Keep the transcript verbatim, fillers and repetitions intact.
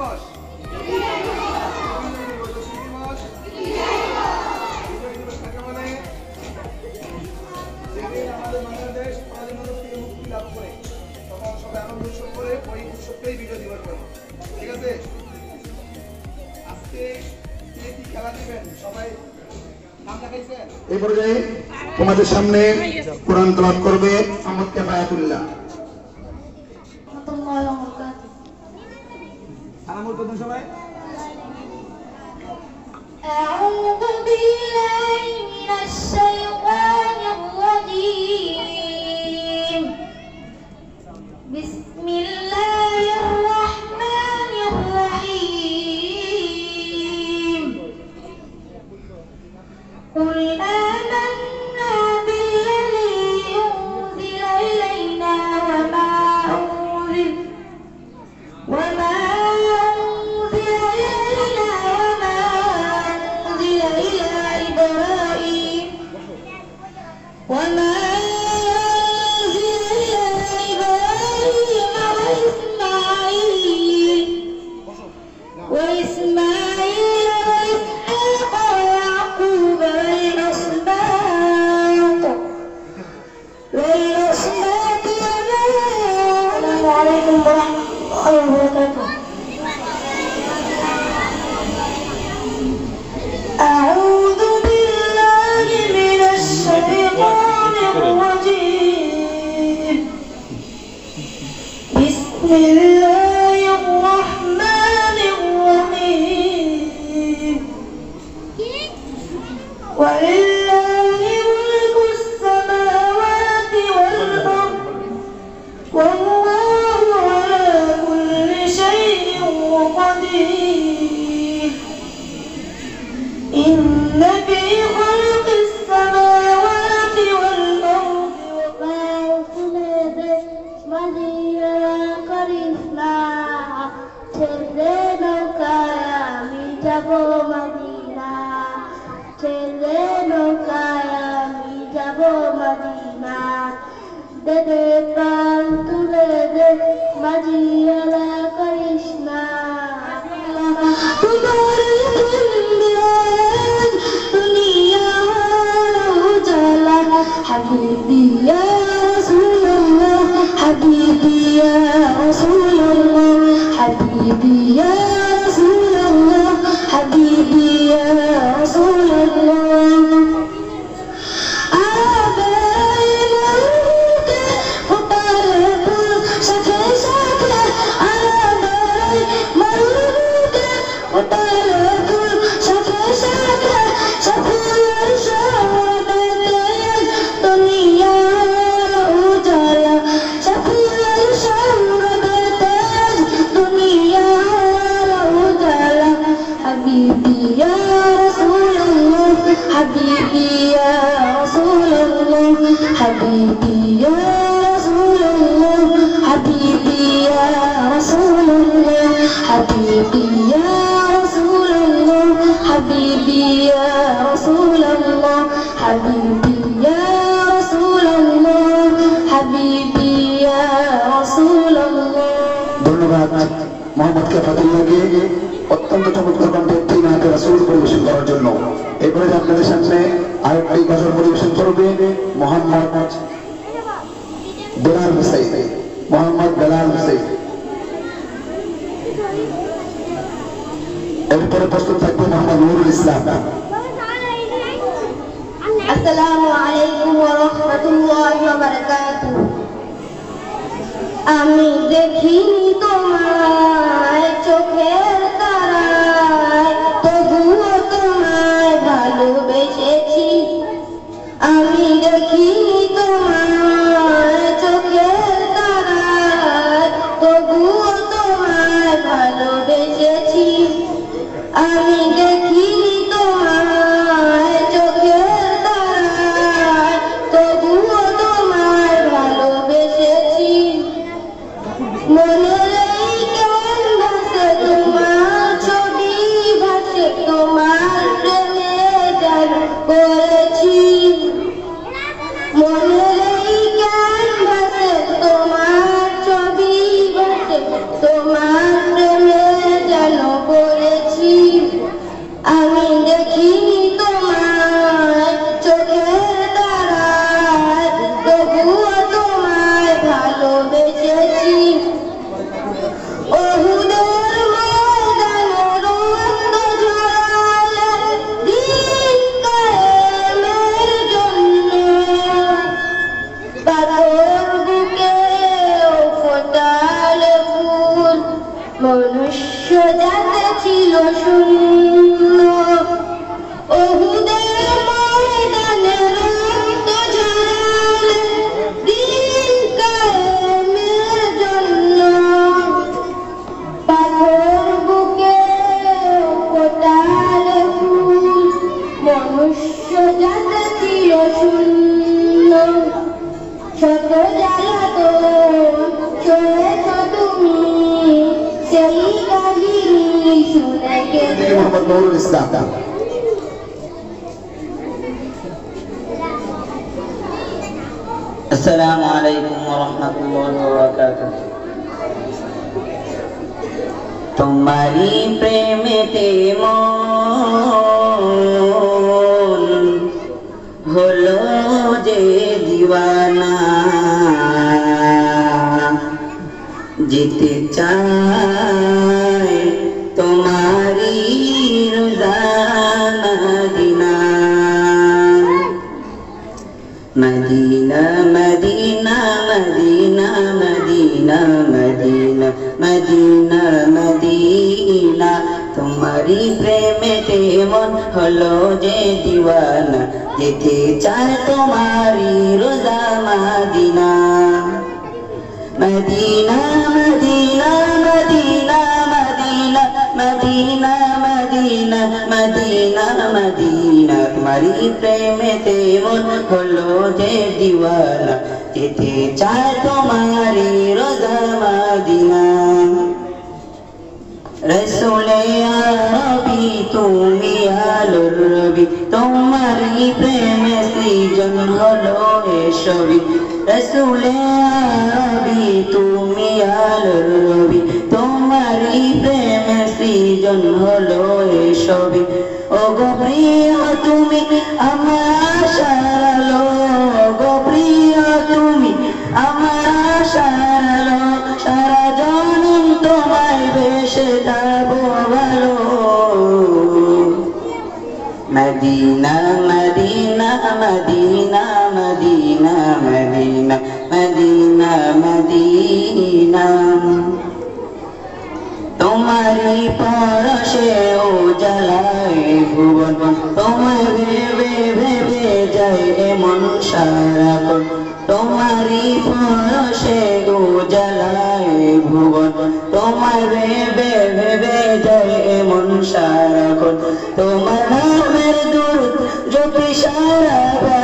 দিবস দিবস বিজয় দিবস কাকে বলে? যেদিন আমাদের বাংলাদেশ স্বাধীনতা থেকে মুক্তি লাভ করে তখন সবাই আনন্দ উৎসব করে ওই উৎসবটাই বিজয় দিবস বলে। ঠিক আছে, আজকে কে কি খেলা দিবেন সবাই নাম দেখাইছেন। এই পর্যায়ে তোমাদের সামনে কোরআন তেলাওয়াত করবে আহমদ কিফায়াতুল্লাহ। সালামুল প্রথম সবাই। أعوذ بالله من الشيطان الرجيم بسم الله الرحمن الرحيم قل آمنا بالذي أنزل إلينا وما أنزل وما وما أنزل إلى إبراهيم وإسماعيل وإسماعيل وإسحاق ويعقوب والأسباط والأسباط وما السلام عليكم ورحمة الله وبركاته. أعوذ بالله من الشيطان الرجيم بسم الله الرحمن الرحيم ولله ملك السماوات والأرض والله على كل شيء قدير إن في خلق السماوات والأرض وما أرسل مدينة كريسنا تردنا كامي جابو مدينة تردنا كامي جابو مدينة ددبان ترد مدينة كريسنا حبيبي يا رسول الله حبيبي يا رسول الله حبيبي يا رسول الله حبيبي يا رسول الله حبيبي يا رسول الله حبيبي يا رسول الله حبيبي يا رسول الله حبيبي يا رسول الله حبيبي يا رسول الله حبيبي يا رسول الله حبيبي يا رسول الله ধন্যবাদ মোহাম্মদ কিফায়াতুল্লাহকে অত্যন্ত চমৎকার কণ্ঠে তিন আয়াতে রাসূল পরিবেশন করার জন্য। এরপরে আপনাদের সামনে আরেকটি গজল পরিবেশন করবে মোহাম্মদ বেলাল হুসাইন। মোহাম্মদ বেলাল হুসাইন। এরপরে প্রস্তুত থাকবে মোহাম্মদ নুরুল ইসলাম। আসসালামু আলাইকুম ওয়া রাহমাতুল্লাহি ওয়া বারাকাতুহু। আমি দেখিনি তোমায় চোখের তারায় তবুও তোমায় ভালোবেসেছি। আমি দেখিনি তোমায় চোখের তারায় তবুও তোমায় ভালোবেসেছি। আমি দেখিনি তোমায় চোখের তারায় তবুও তোমায় ভালোবেসেছি। মনে যাতে ছিল শূন্য ওহুদের ময়দানে রক্ত ঝরালে দিন কায়েমের জন্য পাথর বুকে ফোটালে ফুল মনুষ্য যাতে ছিল শূন্য শত জ্বালাতন সয়েছ তুমি সেই কাহিনী শুনে গেলে মোহাম্মদ নুরুল ইসলাম। আসসালামু আলাইকুম ওয়া রাহমাতুল্লাহি ওয়া বারাকাতুহু। তোমারি প্রেমেতে মন হলো যে দিওয়ানা যেতে চায় তোমারি রোজানা দিনা Medina Medina Medina Medina Medina Medina Medina তোমারি প্রেমেতে মন হলো যে দিওয়ানা যেতে চায় তোমারি রোজা Medina Medina Medina Medina Medina Medina Medina Medina Medina তোমারি প্রেমেতে মন হলো যে দিওয়ানা যেতে চায় তোমারি রোজা মদিনা রসুলে আরবি তুমি আলোর রবি তোমারি প্রেমে সৃজন হলো এসবি রসুলে আরবি তুমি আলোর রবি তোমারি প্রেমে সৃজন হলো এসবি ও গো প্রিয় তুমি আমার আশার আলো গো প্রিয় তুমি আমার আশার আলো সারা জনম তোমায় বেশে যাবো ভালো Medina Medina Medina Medina Medina Medina Medina তোমারি পরশে ও জ্বালায় ভুবন তোমায় ভেবে ভেবে যায় এমন সারাক্ষণ তোমারি পরশে ও জ্বালায় ভুবন তোমায় ভেবে ভেবে যায় এমন সারাক্ষণ তোমার নামের দূর যদি সারা